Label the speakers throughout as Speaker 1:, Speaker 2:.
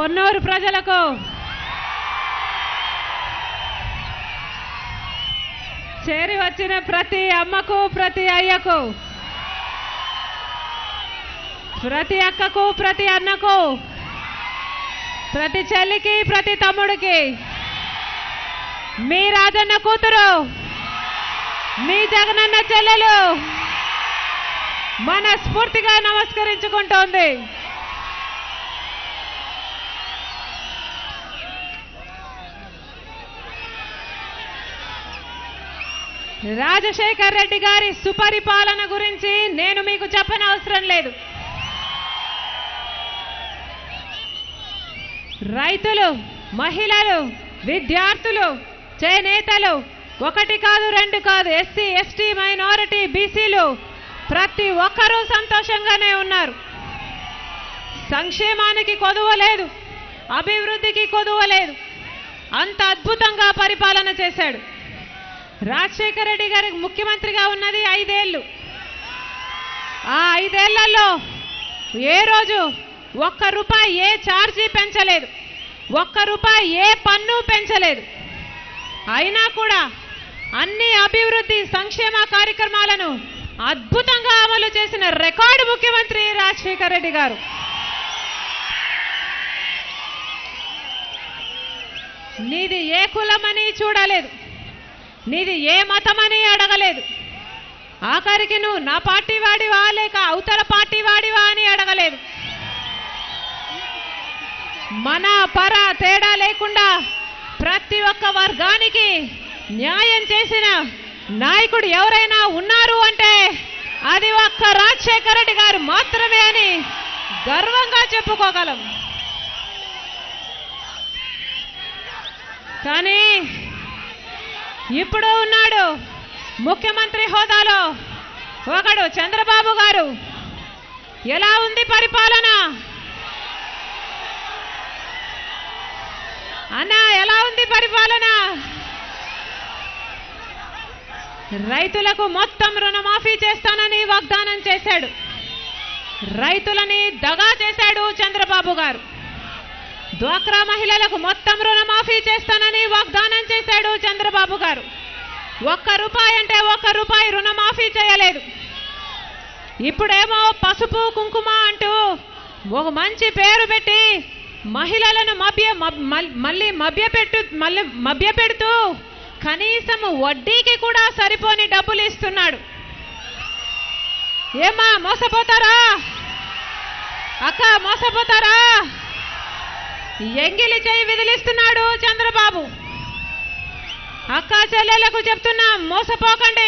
Speaker 1: పొన్నూరు ప్రజలకు, చేరి వచ్చిన ప్రతి అమ్మకు, ప్రతి అయ్యకు, ప్రతి అక్కకు, ప్రతి అన్నకు, ప్రతి చెల్లికి, ప్రతి తమ్ముడికి, మీ రాజన్న కూతురు, మీ జగనన్న చెల్లెలు మనస్ఫూర్తిగా నమస్కరించుకుంటోంది. రాజశేఖర్ రెడ్డి గారి సుపరిపాలన గురించి నేను మీకు చెప్పనవసరం లేదు. రైతులు, మహిళలు, విద్యార్థులు, చేనేతలు, ఒకటి కాదు రెండు కాదు, ఎస్సీ, ఎస్టీ, మైనారిటీ, బీసీలు ప్రతి ఒక్కరూ సంతోషంగానే ఉన్నారు. సంక్షేమానికి కొదువ లేదు, అభివృద్ధికి కొదువ లేదు. అంత అద్భుతంగా పరిపాలన చేశాడు. రాజశేఖర రెడ్డి గారి ముఖ్యమంత్రిగా ఉన్నది 5 ఏళ్ళు. ఆ 5 ఏళ్లలో ఏ రోజు ఒక్క రూపాయి ఏ ఛార్జీ పెంచలేదు, ఒక్క రూపాయి ఏ పన్ను పెంచలేదు. అయినా కూడా అన్ని అభివృద్ధి సంక్షేమ కార్యక్రమాలను అద్భుతంగా అమలు చేసిన రికార్డు ముఖ్యమంత్రి రాజశేఖర రెడ్డి గారు. నీది ఏ కులమని చూడలేదు, నీది ఏ మతమని అడగలేదు. ఆఖరికి నువ్వు నా పార్టీ వాడివా లేక అవతల పార్టీ వాడివా అని అడగలేదు. మన పర తేడా లేకుండా ప్రతి ఒక్క వర్గానికి న్యాయం చేసిన నాయకుడు ఎవరైనా ఉన్నారు అంటే అది ఒక్క రాజశేఖర రెడ్డి గారు మాత్రమే అని గర్వంగా చెప్పుకోగలం. కానీ ఇప్పుడు ఉన్నాడు ముఖ్యమంత్రి హోదాలో ఒకడు చంద్రబాబు గారు. ఎలా ఉంది పరిపాలన అన్నా, ఎలా ఉంది పరిపాలన? రైతులకు మొత్తం రుణమాఫీ చేస్తానని వాగ్దానం చేశాడు. రైతులని దగా చేశాడు చంద్రబాబు గారు. డ్వాక్రా మహిళలకు మొత్తం రుణమాఫీ చేస్తానని వాగ్దానం చేశాడు చంద్రబాబు గారు. ఒక్క రూపాయి అంటే ఒక్క రూపాయి రుణమాఫీ చేయలేదు. ఇప్పుడేమో పసుపు కుంకుమ అంటూ ఒక మంచి పేరు పెట్టి మహిళలను మభ్యపెడుతూ కనీసం వడ్డీకి కూడా సరిపోని డబ్బులు ఇస్తున్నాడు. ఏమా మోసపోతారా అక్క, మోసపోతారా? ఎంగిలి చేయి విదిలిస్తున్నాడు చంద్రబాబు. అక్క చెల్లెలకు చెప్తున్నా, మోసపోకండి.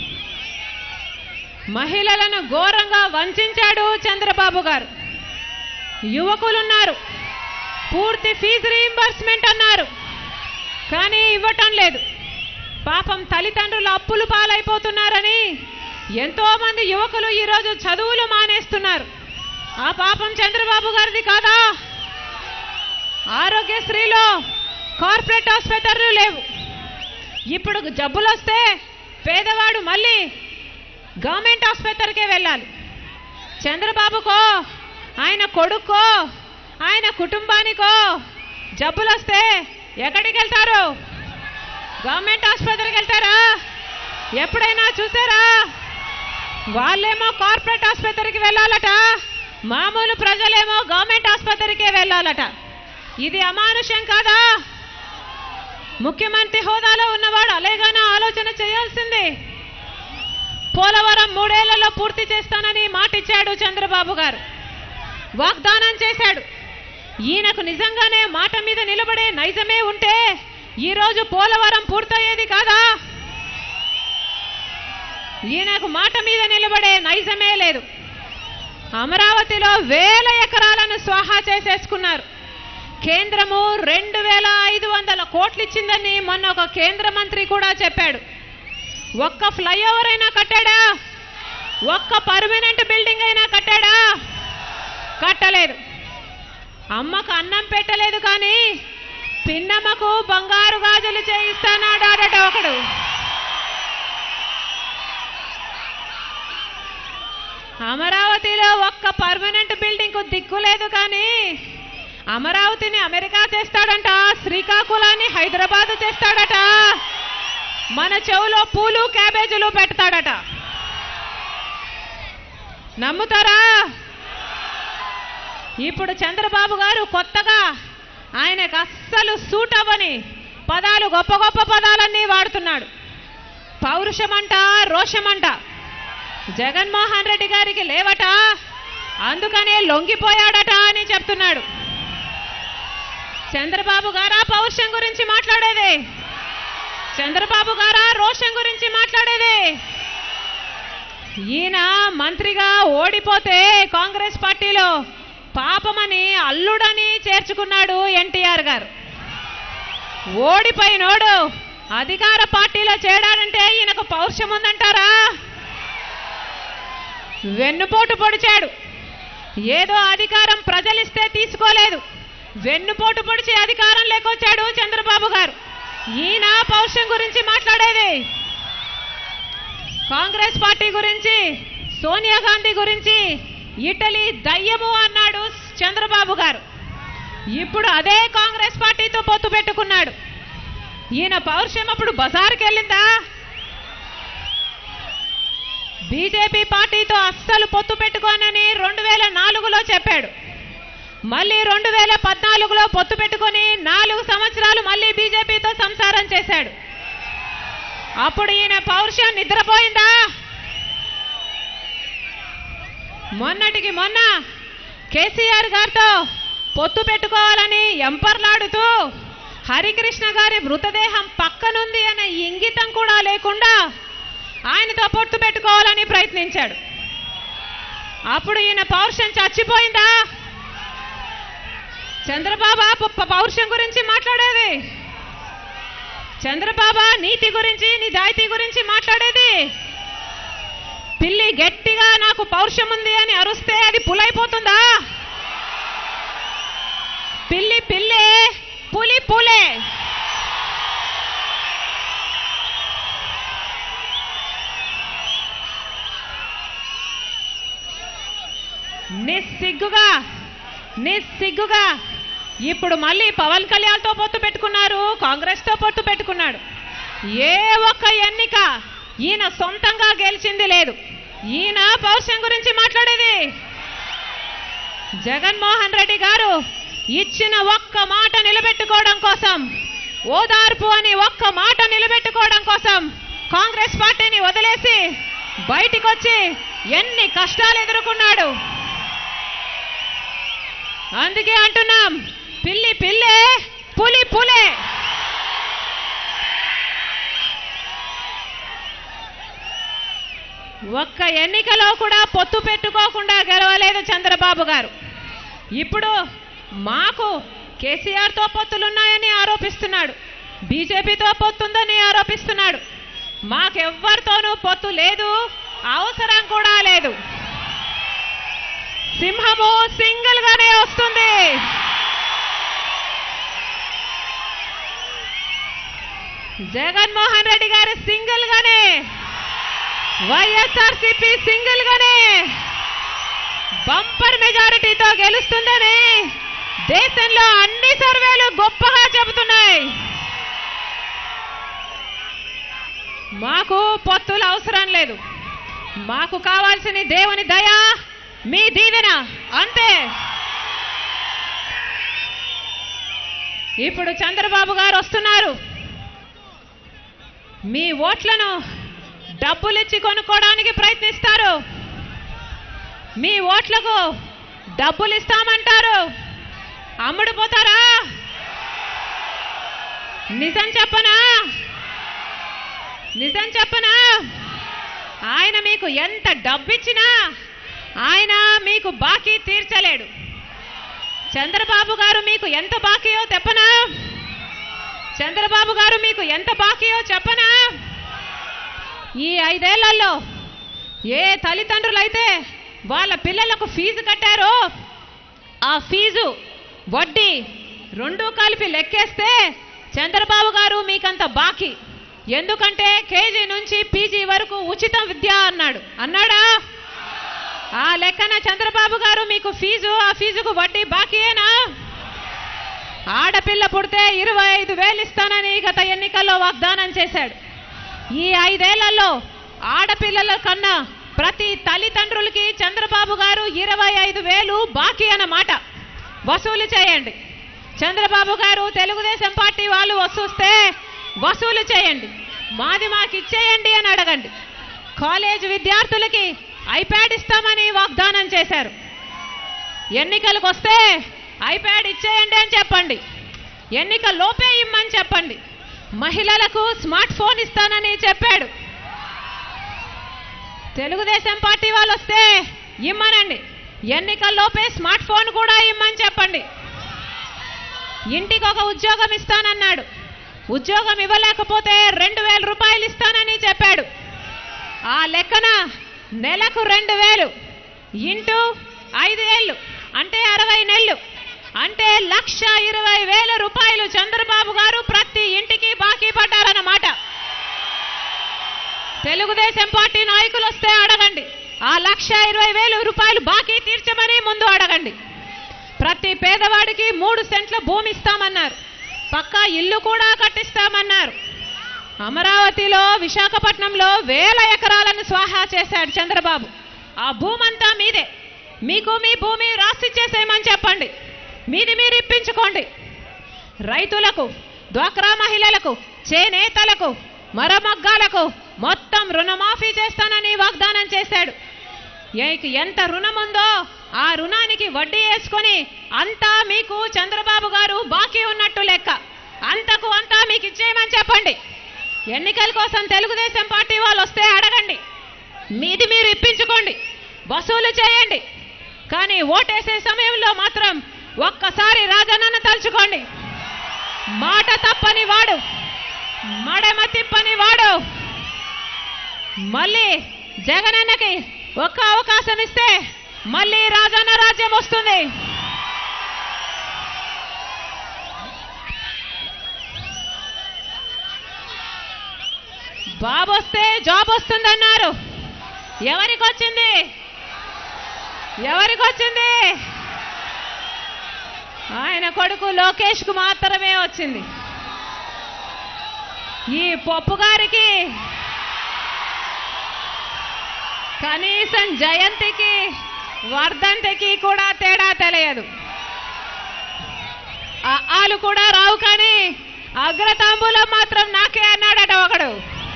Speaker 1: మహిళలను ఘోరంగా వంచాడు చంద్రబాబు గారు. యువకులున్నారు, పూర్తి ఫీజు రీయింబర్స్మెంట్ అన్నారు, కానీ ఇవ్వటం లేదు. పాపం తల్లిదండ్రులు అప్పులు పాలైపోతున్నారని ఎంతో మంది యువకులు ఈరోజు చదువులు మానేస్తున్నారు. ఆ పాపం చంద్రబాబు గారిది కాదా? ఆరోగ్యశ్రీలో కార్పొరేట్ ఆసుపత్రులు లేవు. ఇప్పుడు జబ్బులు వస్తే పేదవాడు మళ్ళీ గవర్నమెంట్ ఆసుపత్రికే వెళ్ళాలి. చంద్రబాబుకో, ఆయన కొడుకో, ఆయన కుటుంబానికో జబ్బులు వస్తే ఎక్కడికి వెళ్తారు? గవర్నమెంట్ ఆసుపత్రికి వెళ్తారా? ఎప్పుడైనా చూసారా? వాళ్ళేమో కార్పొరేట్ ఆసుపత్రికి వెళ్ళాలట, మామూలు ప్రజలేమో గవర్నమెంట్ ఆసుపత్రికే వెళ్ళాలట. ఇది అమానుషం కాదా? ముఖ్యమంత్రి హోదాలో ఉన్నవాడు అలాగైనా ఆలోచన చేయాల్సింది. పోలవరం 3 ఏళ్లలో పూర్తి చేస్తానని మాట ఇచ్చాడు చంద్రబాబు గారు, వాగ్దానం చేశాడు. ఈయనకు నిజంగానే మాట మీద నిలబడే నైజమే ఉంటే ఈరోజు పోలవరం పూర్తయ్యేది కాదా? ఈయనకు మాట మీద నిలబడే నైజమే లేదు. అమరావతిలో 1000 ఎకరాలను స్వాహా చేసేసుకున్నారు. కేంద్రము 2500 కోట్లు ఇచ్చిందని మొన్న ఒక కేంద్ర మంత్రి కూడా చెప్పాడు. ఒక్క ఫ్లైఓవర్ అయినా కట్టాడా? ఒక్క పర్మనెంట్ బిల్డింగ్ అయినా కట్టాడా? కట్టలేదు. అమ్మకు అన్నం పెట్టలేదు, కానీ పిన్నమ్మకు బంగారు గాజులు చేయిస్తానాడట ఒకడు. అమరావతిలో ఒక్క పర్మనెంట్ బిల్డింగ్ కు దిక్కు లేదు, కానీ అమరావతిని అమెరికా చేస్తాడంట, శ్రీకాకుళాన్ని హైదరాబాద్ చేస్తాడట, మన చెవులో పూలు క్యాబేజీలు పెడతాడట. నమ్ముతారా? ఇప్పుడు చంద్రబాబు గారు కొత్తగా ఆయనకు అస్సలు సూట్ అవ్వని పదాలు, గొప్ప గొప్ప పదాలన్నీ వాడుతున్నాడు. పౌరుషమంట, రోషమంట. జగన్మోహన్ రెడ్డి గారికి లేవట, అందుకనే లొంగిపోయాడట అని చెప్తున్నాడు. చంద్రబాబు గారా పౌరుషం గురించి మాట్లాడేది? చంద్రబాబు గారా రోషం గురించి మాట్లాడేది? ఈయన మంత్రిగా ఓడిపోతే కాంగ్రెస్ పార్టీలో పాపమని అల్లుడని చేర్చుకున్నాడు ఎన్టీఆర్ గారు. ఓడిపోయినోడు అధికార పార్టీలో చేరాడంటే ఈయనకు పౌరుషం ఉందంటారా? వెన్నుపోటు పొడిచాడు. ఏదో అధికారం ప్రజలిస్తే తీసుకోలేదు, వెన్నుపోటు పొడిచి అధికారం లేకొచ్చాడు చంద్రబాబు గారు. ఈయన పౌరుషం గురించి మాట్లాడేది? కాంగ్రెస్ పార్టీ గురించి, సోనియా గాంధీ గురించి ఇటలీ దయ్యము అన్నాడు చంద్రబాబు గారు. ఇప్పుడు అదే కాంగ్రెస్ పార్టీతో పొత్తు పెట్టుకున్నాడు. ఈయన పౌరుషం అప్పుడు బజారుకి వెళ్ళిందా? బీజేపీ పార్టీతో అస్సలు పొత్తు పెట్టుకోనని 2004లో చెప్పాడు. మళ్ళీ 2014లో పొత్తు పెట్టుకొని 4 సంవత్సరాలు మళ్ళీ బీజేపీతో సంసారం చేశాడు. అప్పుడు ఈయన పౌరుషం నిద్రపోయిందా? మొన్నటికి మొన్న కేసీఆర్ గారితో పొత్తు పెట్టుకోవాలని ఎంపర్లాడుతూ హరికృష్ణ గారి మృతదేహం పక్కనుంది అనే ఇంగితం కూడా లేకుండా ఆయనతో పొత్తు పెట్టుకోవాలని ప్రయత్నించాడు. అప్పుడు ఈయన పౌరుషం చచ్చిపోయిందా? చంద్రబాబు పౌరుషం గురించి మాట్లాడేది? చంద్రబాబు నీతి గురించి, నిజాయితీ గురించి మాట్లాడేది? పిల్లి గట్టిగా నాకు పౌరుషం ఉంది అని అరుస్తే అది పులైపోతుందా? పిల్లి పిల్లే, పులి పులే. నిస్సిగ్గుగా ఇప్పుడు మళ్ళీ పవన్ కళ్యాణ్తో పొత్తు పెట్టుకున్నారు, కాంగ్రెస్తో పొత్తు పెట్టుకున్నాడు. ఏ ఒక్క ఎన్నిక ఈయన సొంతంగా గెలిచింది లేదు. ఈయన పౌరుషం గురించి మాట్లాడేది? జగన్మోహన్ రెడ్డి గారు ఇచ్చిన ఒక్క మాట నిలబెట్టుకోవడం కోసం, ఓదార్పు అని ఒక్క మాట నిలబెట్టుకోవడం కోసం కాంగ్రెస్ పార్టీని వదిలేసి బయటికి వచ్చి ఎన్ని కష్టాలు ఎదుర్కొన్నాడు. అందుకే అంటున్నాం, పిల్లి పిల్లే, పులి పులే. ఒక్క ఎన్నికలో కూడా పొత్తు పెట్టుకోకుండా గెలవలేదు చంద్రబాబు గారు. ఇప్పుడు మాకు కేసీఆర్తో పొత్తులున్నాయని ఆరోపిస్తున్నాడు, బీజేపీతో పొత్తుందని ఆరోపిస్తున్నాడు. మాకెవ్వరితోనూ పొత్తు లేదు, అవసరం కూడా లేదు. సింహము సింగిల్ గానే వస్తుంది. జగన్మోహన్ రెడ్డి గారు సింగిల్ గానే, వైఎస్ఆర్సీపీ సింగిల్ గానే బంపర్ మెజారిటీతో గెలుస్తుందని దేశంలో అన్ని సర్వేలు గొప్పగా చెబుతున్నాయి. మాకు పొత్తులు అవసరం లేదు, మాకు కావాల్సిన దేవుని దయ, మీ దీవెన అంతే. ఇప్పుడు చంద్రబాబు గారు వస్తున్నారు. మీ ఓట్లను డబ్బులిచ్చి కొనుక్కోవడానికి ప్రయత్నిస్తారు. మీ ఓట్లకు డబ్బులు ఇస్తామంటారు, అమ్ముడుపోతారా? నిజం చెప్పనా? ఆయన మీకు ఎంత డబ్బిచ్చినా ఆయన మీకు బాకీ తీర్చలేడు. చంద్రబాబు గారు మీకు ఎంత బాకీయో చెప్పనా? చంద్రబాబు గారు మీకు ఎంత బాకీయో చెప్పనా? ఈ 5 ఏళ్లలో ఏ తల్లిదండ్రులైతే వాళ్ళ పిల్లలకు ఫీజు కట్టారో ఆ ఫీజు వడ్డీ 2 కలిపి లెక్కేస్తే చంద్రబాబు గారు మీకంత బాకీ. ఎందుకంటే కేజీ నుంచి పీజీ వరకు ఉచిత విద్య అన్నాడా? ఆ లెక్కన చంద్రబాబు గారు మీకు ఫీజు, ఆ ఫీజుకు వడ్డీ బాకీయేనా? ఆడపిల్ల పుడితే 25,000 ఇస్తానని గత ఎన్నికల్లో వాగ్దానం చేశాడు. ఈ 5 ఏళ్లలో ఆడపిల్లల కన్నా ప్రతి తల్లిదండ్రులకి చంద్రబాబు గారు 25,000 బాకీ అన్నమాట వసూలు చేయండి. చంద్రబాబు గారు తెలుగుదేశం పార్టీ వాళ్ళు వసూస్తే వసూలు చేయండి, మాది మాకు ఇచ్చేయండి అని అడగండి. కాలేజ్ విద్యార్థులకి ఐప్యాడ్ ఇస్తామని వాగ్దానం చేశారు. ఎన్నికలకు వస్తే ఐప్యాడ్ ఇచ్చేయండి అని చెప్పండి, ఎన్నికల్లోపే ఇమ్మని చెప్పండి. మహిళలకు స్మార్ట్ ఫోన్ ఇస్తానని చెప్పాడు. తెలుగుదేశం పార్టీ వాళ్ళు వస్తే ఇమ్మనండి, ఎన్నికల్లోపే స్మార్ట్ ఫోన్ కూడా ఇమ్మని చెప్పండి. ఇంటికి ఒక ఉద్యోగం ఇస్తానన్నాడు, ఉద్యోగం ఇవ్వలేకపోతే 2,000 రూపాయలు ఇస్తానని చెప్పాడు. ఆ లెక్కన నెలకు 2,000 ఇంటూ 5 ఏళ్ళు అంటే 60 నెలలు అంటే 1,20,000 రూపాయలు చంద్రబాబు గారు ప్రతి ఇంటికి బాకీ పడ్డారన్నమాట. తెలుగుదేశం పార్టీ నాయకులు వస్తే అడగండి, ఆ 1,20,000 రూపాయలు బాకీ తీర్చమని ముందు అడగండి. ప్రతి పేదవాడికి 3 సెంట్ల భూమి ఇస్తామన్నారు, పక్కా ఇల్లు కూడా కట్టిస్తామన్నారు. అమరావతిలో విశాఖపట్నంలో 1000 ఎకరాలను స్వాహా చేశాడు చంద్రబాబు. ఆ భూమంతా మీదే, మీకు మీ భూమి రాసిచ్చేసేయమని చెప్పండి, మీది మీరు ఇప్పించుకోండి. రైతులకు, డ్వాక్రా మహిళలకు, చేనేతలకు, మరమగ్గాలకు మొత్తం రుణమాఫీ చేస్తానని వాగ్దానం చేశాడు. ఎంత రుణం ఉందో ఆ రుణానికి వడ్డీ వేసుకొని అంతా మీకు చంద్రబాబు గారు బాకీ ఉన్నట్టు లెక్క, అంతకు అంతా మీకు ఇచ్చేయమని చెప్పండి. ఎన్నికల కోసం తెలుగుదేశం పార్టీ వాళ్ళు వస్తే అడగండి, మీది మీరు ఇప్పించుకోండి, వసూలు చేయండి. కానీ ఓటేసే సమయంలో మాత్రం ఒక్కసారి రాజన్నను తలుచుకోండి. మాట తప్పని వాడు, మడమ తిప్పని వాడు. మళ్ళీ జగనన్నకి ఒక్క అవకాశం ఇస్తే మళ్ళీ రాజన్న రాజ్యం వస్తుంది. బాబు వస్తే జాబ్ వస్తుందన్నారు, ఎవరికి వచ్చింది? ఎవరికి వచ్చింది? ఆయన కొడుకు లోకేష్ కు మాత్రమే వచ్చింది. ఈ పప్పు గారికి కనీసం జయంతికి వర్ధంతికి కూడా తేడా తెలియదు. ఆలు కూడా రావు, కానీ అగ్రతాంబూలం మాత్రం నాకే అన్నాడట ఒకడు.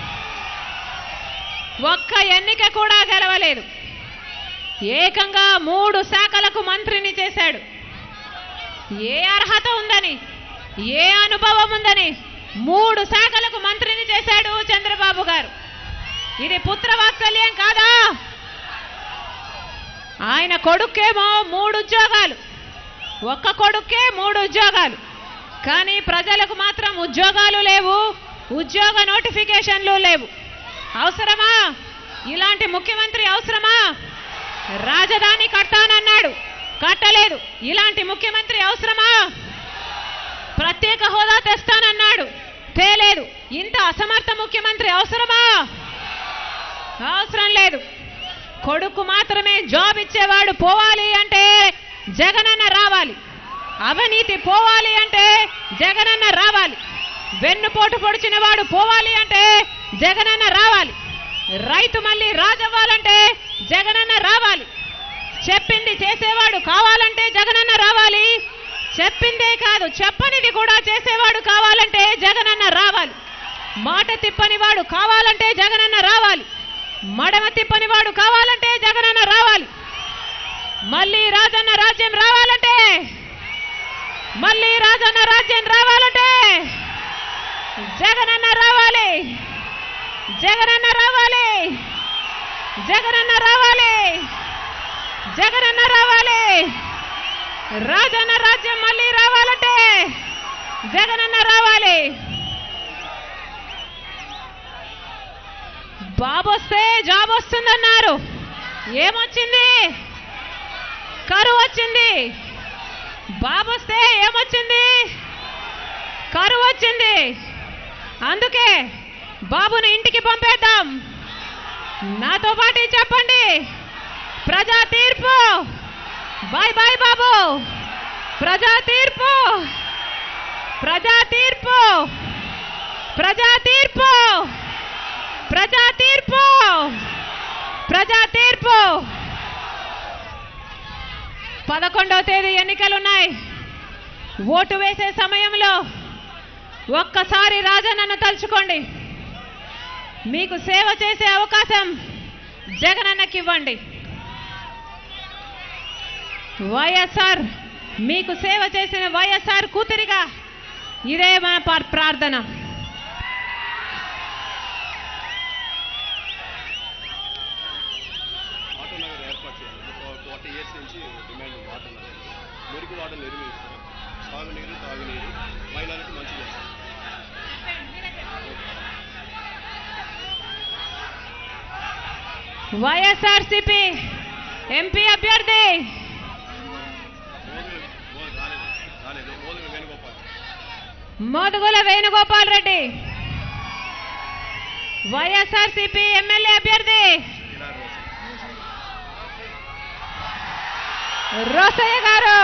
Speaker 1: ఒక్క ఎన్నిక కూడా గెలవలేదు. ఏకంగా 3 శాఖలకు మంత్రిని చేశాడు. ఏ అర్హత ఉందని, ఏ అనుభవం ఉందని 3 శాఖలకు మంత్రిని చేశాడు చంద్రబాబు గారు. ఇది పుత్రవాత్సల్యం కాదా? ఆయన కొడుకేమో 3 ఉద్యోగాలు, ఒక్క కొడుకే 3 ఉద్యోగాలు, కానీ ప్రజలకు మాత్రం ఉద్యోగాలు లేవు, ఉద్యోగ నోటిఫికేషన్లు లేవు. అవసరమా? ఇలాంటి ముఖ్యమంత్రి అవసరమా? రాజధాని కట్టానన్నాడు, కట్టలేదు. ఇలాంటి ముఖ్యమంత్రి అవసరమా? ప్రత్యేక హోదా తెస్తానన్నాడు, తేలేదు. ఇంత అసమర్థ ముఖ్యమంత్రి అవసరమా? అవసరం లేదు. కొడుకు మాత్రమే జాబ్ ఇచ్చేవాడు పోవాలి అంటే జగనన్న రావాలి, అవినీతి పోవాలి అంటే జగనన్న రావాలి, వెన్నుపోటు పొడిచిన వాడు పోవాలి అంటే జగనన్న రావాలి, రైతు మళ్ళీ రాజవ్వాలంటే జగనన్న రావాలి, చెప్పింది చేసేవాడు కావాలంటే జగనన్న రావాలి, చెప్పిందే కాదు చెప్పనిది కూడా చేసేవాడు కావాలంటే జగనన్న రావాలి, మాట తిప్పని వాడు కావాలంటే జగనన్న రావాలి, మడమ తిప్పని వాడు కావాలంటే జగనన్న రావాలి. మళ్ళీ రాజన్న రాజ్యం రావాలంటే, మళ్ళీ రాజన్న రాజ్యం రావాలంటే జగనన్న రావాలి, జగనన్న రావాలి, జగనన్న రావాలి, జగనన్న రావాలి. రాజన్న రాజ్యం మళ్ళీ రావాలంటే జగనన్న రావాలి. బాబు వస్తే జాబ్ వస్తుందన్నారు, ఏమొచ్చింది? కరువు వచ్చింది. బాబు వస్తే ఏమొచ్చింది? కరువు వచ్చింది. అందుకే బాబుని ఇంటికి పంపేద్దాం. నాతో పాటు చెప్పండి, ప్రజా తీర్పు. బాయ్ బాయ్ బాబు, ప్రజా తీర్పు. ప్రజా తీర్పు, ప్రజా తీర్పు, ప్రజా తీర్పు, ప్రజా తీర్పు. 11వ తేదీ ఎన్నికలున్నాయి. ఓటు వేసే సమయంలో ఒక్కసారి రాజన్నను తలుచుకోండి. మీకు సేవ చేసే అవకాశం జగనన్నకి ఇవ్వండి. వైఎస్ఆర్ మీకు సేవ చేసిన వైఎస్ఆర్ కూతురిగా ఇదే మా ప్రార్థన. వైఎస్ఆర్సీపీ ఎంపీ అభ్యర్థి మోదుగుల వేణుగోపాల్ రెడ్డి, వైఎస్ఆర్సీపీ ఎమ్మెల్యే అభ్యర్థి రోసయ్య గారు,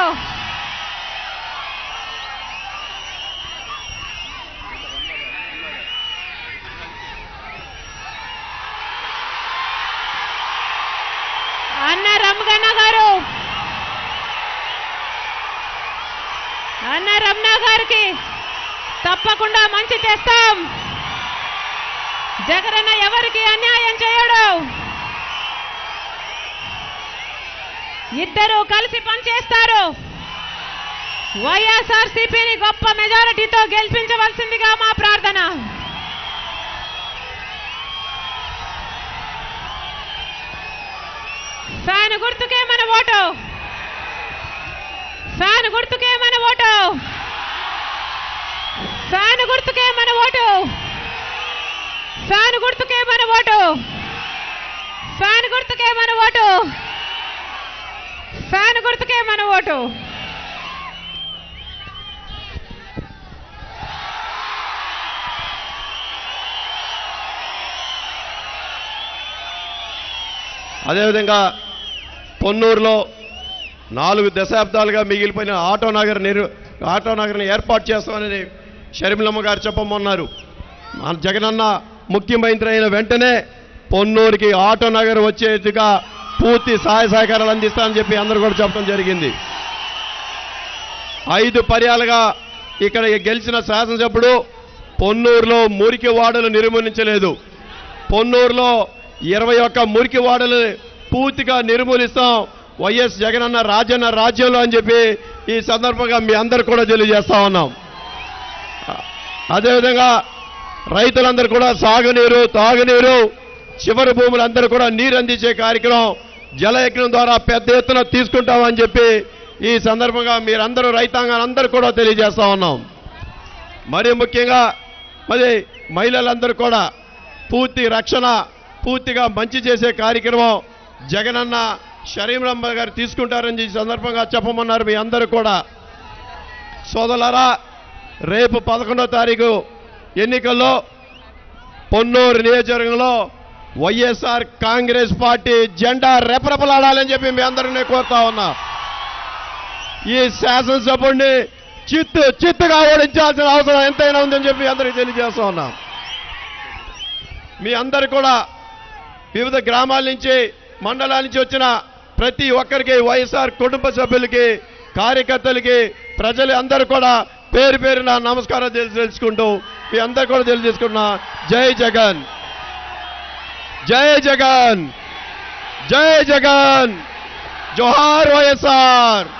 Speaker 1: అన్న రమగన్న గారు, అన్న రమణ గారికి తప్పకుండా మంచి చేస్తాం. జగనన్న ఎవరికి అన్యాయం చేయడు. ఇద్దరు కలిసి పనిచేస్తారు. వైఎస్ఆర్సీపీని గొప్ప మెజారిటీతో గెలిపించవలసిందిగా మా ప్రార్థన. ఫ్యాన్ గుర్తుకే మన ఓటు, ఫ్యాన్ గుర్తుకే మన ఓటు, ఫ్యాన్ గుర్తుకే మన ఓటు, ఫ్యాన్ గుర్తుకే మన ఓటు, ఫ్యాన్ గుర్తుకే మన ఓటు, ఫ్యాన్ గుర్తుకే మన ఓటు.
Speaker 2: అదేవిధంగా పొన్నూరులో 4 దశాబ్దాలుగా మిగిలిపోయిన ఆటో నగర్ని ఏర్పాటు చేస్తామని షర్మిలమ్మ గారు చెప్పమన్నారు. మన జగనన్న ముఖ్యమంత్రి అయిన వెంటనే పొన్నూరుకి ఆటో నగర్ వచ్చేట్టుగా పూర్తి సహాయ సహకారాలు అందిస్తామని చెప్పి అందరూ కూడా చెప్పడం జరిగింది. 5 పర్యాలుగా ఇక్కడ గెలిచిన శాసనసభ్యుడు పొన్నూరులో మురికి వాడలు నిర్మూలించలేదు. పొన్నూరులో 21 మురికి వాడలు పూర్తిగా నిర్మూలిస్తాం, వైఎస్ జగనన్న రాజన్న రాజ్యంలో అని చెప్పి ఈ సందర్భంగా మీ అందరు కూడా తెలియజేస్తా ఉన్నాం. అదేవిధంగా రైతులందరూ కూడా సాగునీరు, తాగునీరు, చివరి భూములందరూ కూడా నీరు అందించే కార్యక్రమం జలయజ్ఞం ద్వారా పెద్ద ఎత్తున తీసుకుంటామని చెప్పి ఈ సందర్భంగా మీరందరూ రైతాంగాలందరూ కూడా తెలియజేస్తా ఉన్నాం. మరి ముఖ్యంగా మరి మహిళలందరూ కూడా పూర్తి రక్షణ, పూర్తిగా మంచి చేసే కార్యక్రమం జగనన్న షర్మిలమ్మ గారు తీసుకుంటారని ఈ సందర్భంగా చెప్పమన్నారు. మీ అందరూ కూడా సోదరులారా, రేపు 11వ తారీఖు ఎన్నికల్లో పొన్నూరు నియోజకవర్గంలో వైఎస్ఆర్ కాంగ్రెస్ పార్టీ జెండా రెపరెపలాడాలని చెప్పి మీ అందరినీ కోరుతా ఉన్నా. ఈ శాసనసభ్యుడిని చిత్తుగా ఓడించాల్సిన అవసరం ఎంతైనా ఉందని చెప్పి అందరికీ తెలియజేస్తా ఉన్నాం. మీ అందరు కూడా వివిధ గ్రామాల నుంచి, మండలాల నుంచి వచ్చిన ప్రతి ఒక్కరికి, వైఎస్ఆర్ కుటుంబ సభ్యులకి, కార్యకర్తలకి, ప్రజలు అందరూ కూడా పేరు పేరున నమస్కారం తెలుసుకుంటూ మీ అందరూ కూడా తెలియజేసుకున్నా. జై జగన్, జై జగన్, జై జగన్, జోహార్ వైఎస్ఆర్.